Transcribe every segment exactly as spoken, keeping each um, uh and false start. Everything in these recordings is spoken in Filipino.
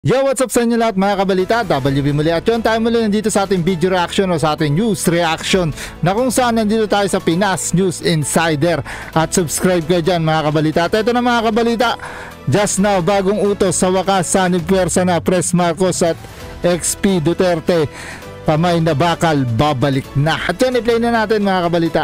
Yo, what's up sa inyo lahat mga kabalita? W B muli at yun tayo muli nandito sa ating video reaction o sa ating news reaction na kung saan nandito tayo sa Pinas News Insider. At subscribe kayo dyan mga kabalita. At ito na mga kabalita, just now bagong utos sa wakas sanib puwersa na Pres Marcos at X P Duterte. Pamay na bakal, babalik na. At yun, i-play na natin mga kabalita.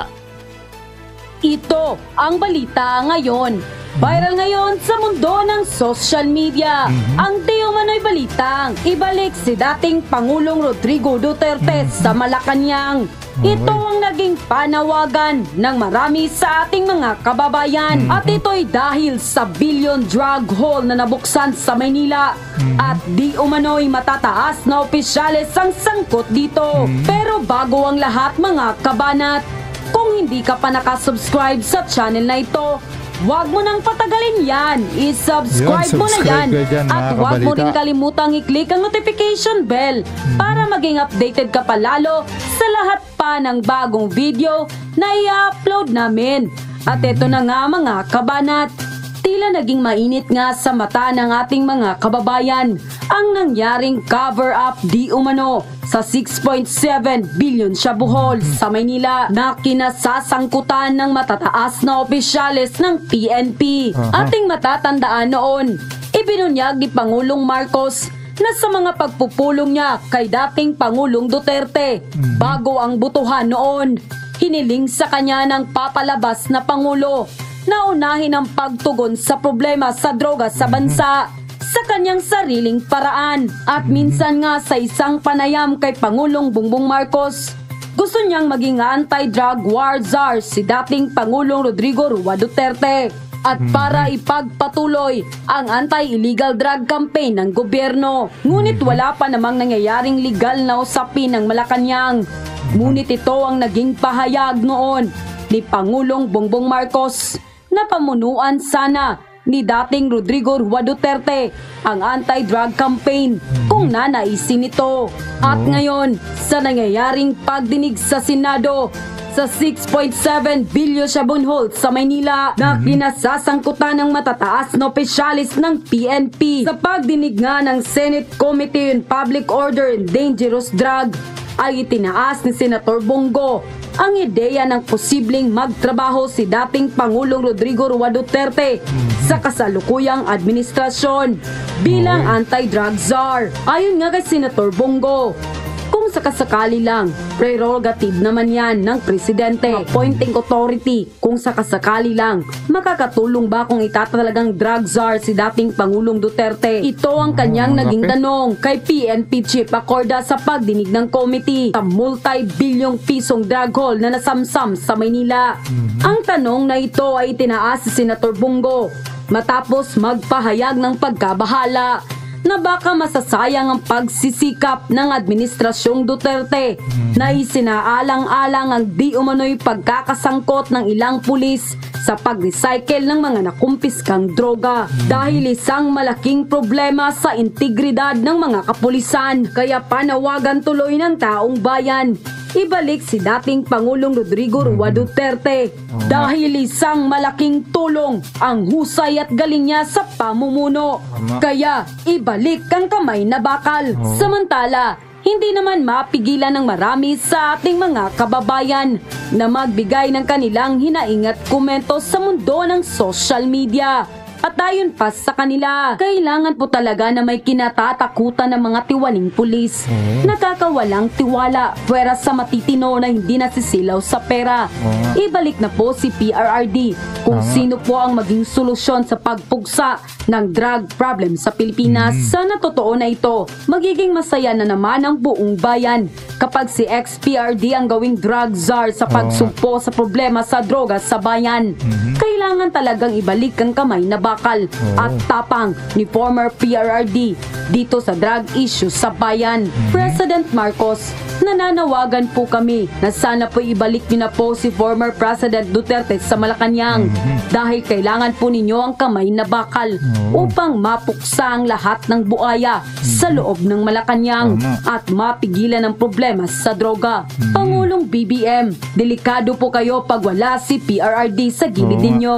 Ito ang balita ngayon. Viral ngayon sa mundo ng social media. Mm-hmm. Ang di umano'y balitang ibalik si dating Pangulong Rodrigo Duterte mm-hmm. sa Malacanang. Okay. Ito ang naging panawagan ng marami sa ating mga kababayan. Mm-hmm. At ito'y dahil sa billion drug haul na nabuksan sa Maynila. Mm-hmm. At di umano'y matataas na opisyales ang sangkot dito. Mm-hmm. Pero bago ang lahat mga kabanat, kung hindi ka pa nakasubscribe sa channel na ito, huwag mo nang patagalin yan. I-subscribe mo na yan. Dyan, at huwag mo rin kalimutang i-click ang notification bell hmm. para maging updated ka palalo sa lahat pa ng bagong video na i-upload namin. At ito na nga mga kabanat, tila naging mainit nga sa mata ng ating mga kababayan ang nangyaring cover-up di umano sa six point seven billion shabu haul sa Maynila na kinasasangkutan ng matataas na opisyales ng P N P. Uh-huh. Ating matatandaan noon, ibinunyag ni Pangulong Marcos na sa mga pagpupulong niya kay dating Pangulong Duterte uh-huh. bago ang butuhan noon, hiniling sa kanya ng papalabas na Pangulo na unahin ang pagtugon sa problema sa droga sa bansa sa kanyang sariling paraan. At minsan nga sa isang panayam kay Pangulong Bongbong Marcos, gusto niyang maging anti-drug war czar si dating Pangulong Rodrigo Roa Duterte at para ipagpatuloy ang anti-illegal drug campaign ng gobyerno. Ngunit wala pa namang nangyayaring legal na usapin ng Malacanang. Ngunit ito ang naging pahayag noon ni Pangulong Bongbong Marcos na pamunuan sana ni dating Rodrigo Roa Duterte ang anti-drug campaign kung nanaisin ito. At ngayon, sa nangyayaring pagdinig sa Senado sa six point seven billion shabu haul sa Maynila na kinasasangkutan ng matataas na opisyalis ng P N P sa pagdinig nga ng Senate Committee on Public Order and Dangerous Drug, ay itinaas ni Senator Bongo ang ideya ng posibleng magtrabaho si dating Pangulong Rodrigo Roa Duterte sa kasalukuyang administrasyon bilang anti-drug czar. Ayon nga kay Senator Bongo, kung sakasakali lang, prerogative naman yan ng presidente, appointing authority. Kung sakasakali lang, makakatulong ba kung itatalagang drug czar si dating Pangulong Duterte? Ito ang kanyang naging tanong kay P N P Chief Acorda sa pagdinig ng committee sa multi-bilyong pisong drug haul na nasamsam sa Maynila. Ang tanong na ito ay tinaas si Senator Bongo matapos magpahayag ng pagkabahala na baka masasayang ang pagsisikap ng Administrasyong Duterte na isinaalang-alang ang di umano'y pagkakasangkot ng ilang pulis sa pag-recycle ng mga nakumpiskang droga dahil isang malaking problema sa integridad ng mga kapulisan. Kaya panawagan tuloy ng taong bayan, ibalik si dating Pangulong Rodrigo Roa Duterte dahil isang malaking tulong ang husay at galing niya sa pamumuno. Kaya ibalik ang kamay na bakal. Samantala, hindi naman mapigilan ng marami sa ating mga kababayan na magbigay ng kanilang hinaing at komento sa mundo ng social media. At ayon pa sa kanila, kailangan po talaga na may kinatatakutan ng mga tiwaling pulis. Oh. Nakakawalang tiwala, pwera sa matitino na hindi nasisilaw sa pera. Oh. Ibalik na po si P R R D kung oh. sino po ang maging solusyon sa pagpugsa ng drug problem sa Pilipinas. Mm. Sana totoo na ito, magiging masaya na naman ang buong bayan kapag si X P R D ang gawing drug czar sa pagsumpo oh. sa problema sa droga sa bayan. Mm-hmm. Kailangan talagang ibalik ang kamay na bakal oh. at tapang ni former P R R D dito sa drug issue sa bayan. Mm-hmm. President Marcos, nananawagan po kami na sana po ibalik niyo na po si former President Duterte sa Malacanang mm-hmm. dahil kailangan po ninyo ang kamay na bakal oh. upang mapuksa ang lahat ng buaya mm-hmm. sa loob ng Malacanang oh. at mapigilan ang problema sa droga. Mm-hmm. Pangulong B B M, delikado po kayo pag wala si P R R D sa gilid oh. ninyo.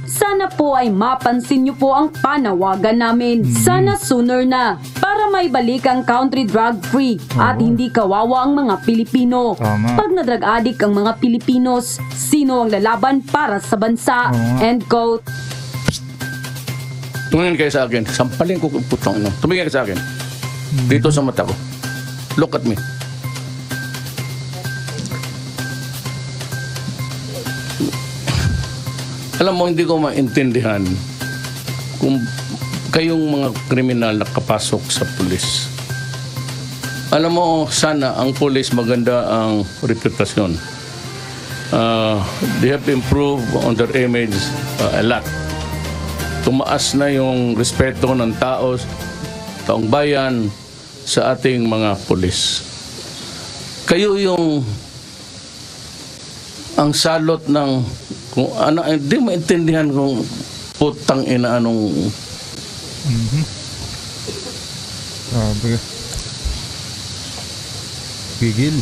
sana po ay mapansin niyo po ang panawagan namin. Sana sooner na para may balik ang country drug-free at hindi kawawa ang mga Pilipino. Tama. Pag na-drug addict ang mga Pilipinos, sino ang lalaban para sa bansa? End quote. Tumingin kayo sa akin. Sampalin ko kung putang ino. Tumingin kayo sa akin. Dito sa mata ko. Look at me. Alam mo, hindi ko maintindihan kung kayong mga kriminal nakapasok sa pulis. Alam mo, sana ang pulis maganda ang reputasyon. Uh, they have improved on their image uh, a lot. Tumaas na yung respeto ng tao, taong bayan sa ating mga pulis. Kayo yung ang salot ng kung ano, hindi maintindihan kung putang ina anong Mhm. Sabi. Gigil.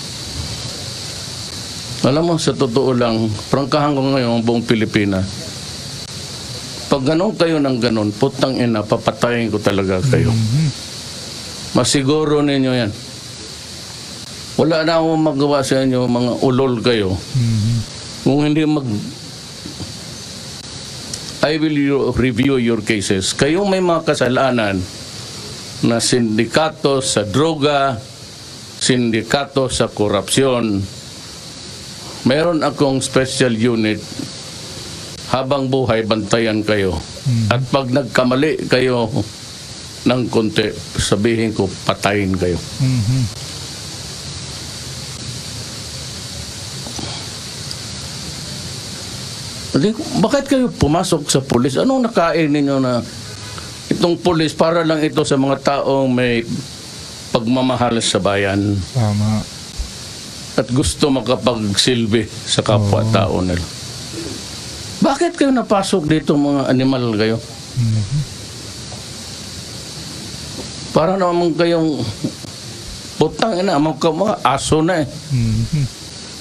alam mo, sa totoo lang, prangkahan ko ngayon ang buong Pilipinas. Pag ganon kayo ng ganon, putang ina, papatayin ko talaga kayo. Masiguro ninyo yan. Wala na akong magawa sa inyo, mga ulol kayo. Kung hindi mag... I will review your cases. Kayong may mga kasalanan na sindikato sa droga, sindikato sa korupsyon, meron akong special unit. Habang buhay, bantayan kayo. At pag nagkamali kayo ng konti, sabihin ko, patayin kayo. Mhm. Bakit kayo pumasok sa pulis? Anong nakain ninyo na itong pulis para lang ito sa mga taong may pagmamahal sa bayan Tama. at gusto makapagsilbi sa kapwa-tao nila? Bakit kayo napasok dito, mga animal kayo? Para naman kayong putang ina, mga mga aso na eh. Mhm.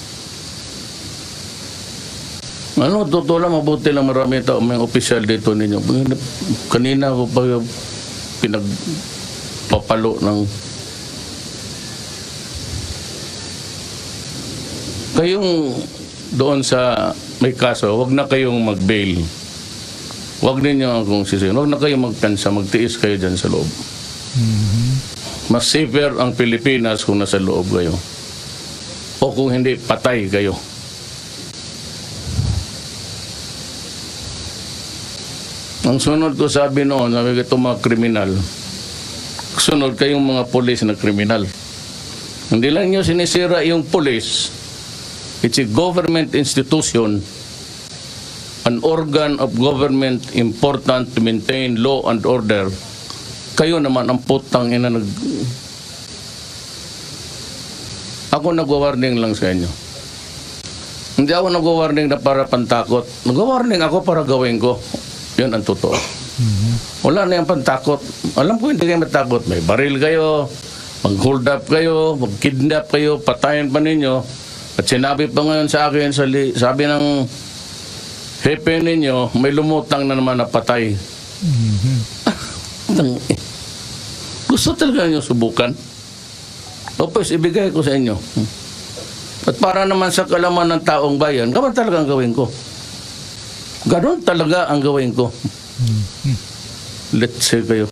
Ano, totoo lang, mabuti lang marami tao, may opisyal dito ninyo. Kanina ko pa pinagpapalo ng... Kayong doon sa may kaso, wag na kayong mag-bail. Wag ninyo akong sisihin. Wag na kayong magkansa, magtiis kayo dyan sa loob. Mas safer ang Pilipinas kung nasa loob kayo. O kung hindi, patay kayo. Ang sunod ko sabi noon, sabi ko itong mga kriminal, sunod kayong mga polis na kriminal. Hindi lang nyo sinisira yung polis. It's a government institution, an organ of government important to maintain law and order. Kayo naman ang putang ina nag... Ako nag-warning lang sa inyo. Hindi ako nag-warning na para pantakot. Nag-warning ako para gawin ko. Yun ang totoo. Wala na yung pantakot. Alam ko hindi kayo matakot. May baril kayo, mag-hold up kayo, mag-kidnap kayo, patayin pa ninyo. At sinabi pa ngayon sa akin, sabi ng hepe ninyo, may lumutang na naman na patay. Gusto talaga nyo subukan? O pues, ibigay ko sa inyo. At para naman sa kalaman ng taong bayan, kaman talaga ang gawin ko. Ganon talaga ang gawin ko. Let's say kayo.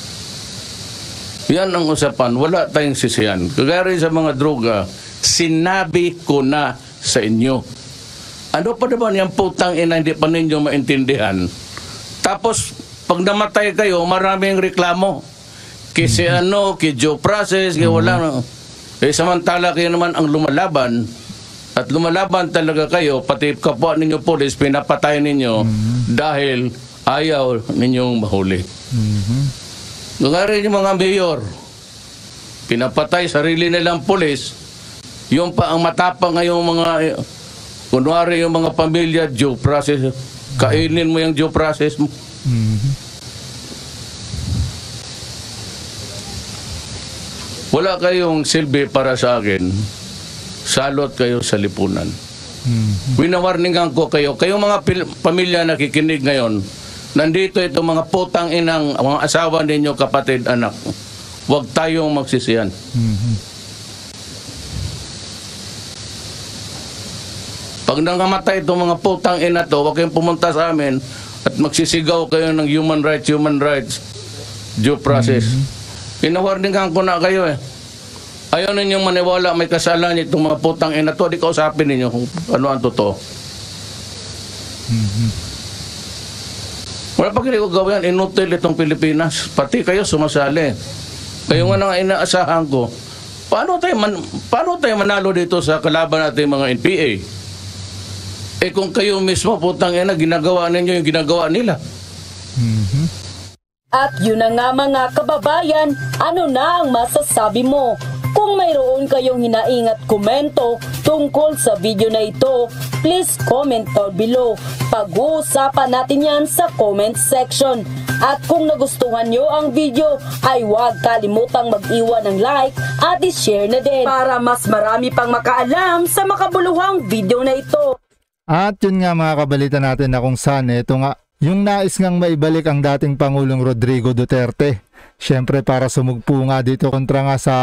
Yan ang usapan. Wala tayong sisiyan. Kagaya rin sa mga droga, sinabi ko na sa inyo. Ano pa naman yung putang ina hindi pa ninyo maintindihan? Tapos, pag namatay kayo, maraming reklamo. Kasi ano, kay due process, kaya wala. Eh, samantala kayo naman ang lumalaban. At lumalaban talaga kayo, pati kapwa ninyo polis, pinapatay ninyo dahil ayaw ninyong mahuli. Kaya rin yung mga mayor, pinapatay sarili nilang polis, yung pa ang matapang ngayong mga, kunwari yung mga pamilya, due process, kainin mo yung due process mo. Wala kayong silbi para sa akin. Salot kayo sa lipunan. Mhm. Winawarningan ko kayo. Kayong mga pil- pamilya nakikinig ngayon, nandito itong mga putang inang mga asawa ninyo, kapatid, anak. Huwag tayong magsisiyan. Mhm. Pag nangamatay itong mga putang ina to, huwag kayong pumunta sa amin at magsisigaw kayo ng human rights, human rights, due process. Pinawarningan ko na kayo eh. Ayaw ninyong maniwala may kasalanan itong mga putang ina to, di kausapin ninyo kung ano ang totoo. Wala pa kayo gawin, inutil itong Pilipinas. Pati kayo sumasali. Kayo nga nga inaasahan ko. Paano tayo, man, paano tayo manalo dito sa kalaban natin mga N P A? Eh kung kayo mismo, putang ina, ginagawa ninyo yung ginagawa nila. Mhm. At yun na nga mga kababayan, ano na ang masasabi mo? Kung mayroon kayong hinaing at komento tungkol sa video na ito, please comment down below. Pag-uusapan natin yan sa comment section. At kung nagustuhan nyo ang video, ay huwag kalimutang mag-iwan ng like at i-share na din para mas marami pang makaalam sa makabuluhang video na ito. At yun nga mga kabalita natin na kung saan ito nga yung nais ngang maibalik ang dating Pangulong Rodrigo Duterte. Siyempre para sumugpo nga dito kontra nga sa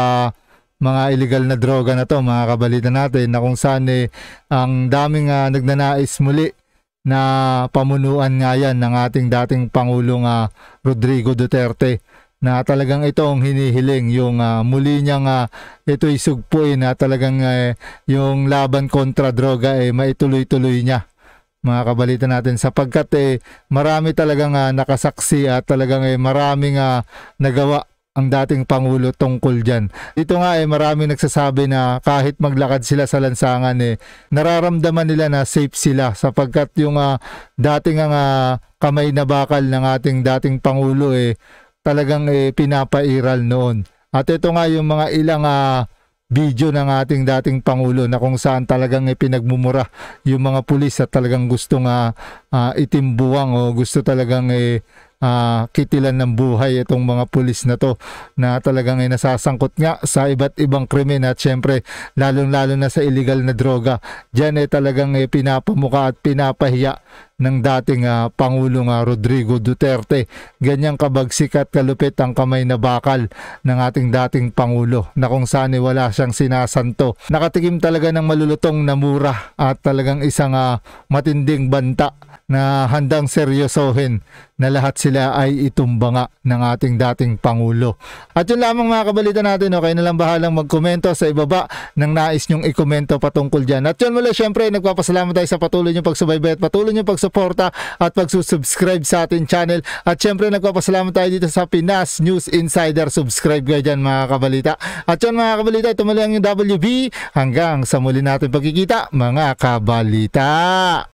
mga illegal na droga na to mga kabalita natin na kung saan eh, ang daming uh, nagnanais muli na pamunuan nga yan ng ating dating Pangulong uh, Rodrigo Duterte na talagang ito ang hinihiling yung uh, muli niyang uh, ito'y sugpuin na talagang uh, yung laban kontra droga eh, maituloy-tuloy niya mga kabalita natin sapagkat eh, marami talagang uh, nakasaksi at talagang eh, maraming uh, nagawa ang dating Pangulo tungkol dyan. Dito nga eh maraming nagsasabi na kahit maglakad sila sa lansangan eh nararamdaman nila na safe sila sapagkat yung uh, dating ang uh, kamay na bakal ng ating dating Pangulo eh talagang eh, pinapairal noon. At ito nga yung mga ilang uh, video ng ating dating Pangulo na kung saan talagang eh, pinagmumura yung mga pulis at talagang gustong uh, uh, itimbuwang o gusto talagang eh, Uh, kitilan ng buhay itong mga pulis na to na talagang ay nasasangkot nga sa iba't ibang krimen at syempre lalong lalo na sa illegal na droga. Diyan ay eh, talagang eh, pinapamuka at pinapahiya ng dating uh, Pangulong uh, Rodrigo Duterte. Ganyang kabagsik at kalupit ang kamay na bakal ng ating dating Pangulo na kung saan eh, wala siyang sinasanto. Nakatikim talaga ng malulutong na mura at talagang isang uh, matinding banta na handang seryosohin na lahat sila ay itumba nga ng ating dating Pangulo. At yun lamang mga kabalita natin, okay na lang bahalang magkomento sa ibaba ng nais nyong ikomento patungkol dyan. At yun mula syempre, nagpapasalamat tayo sa patuloy nyong pagsubaybay at patuloy nyong pagsuporta at pagsusubscribe sa ating channel. At syempre, nagpapasalamat tayo dito sa Pinas News Insider. Subscribe kayo dyan mga kabalita. At yun mga kabalita, ito muli ang yung W B. Hanggang sa muli natin pagkikita mga kabalita.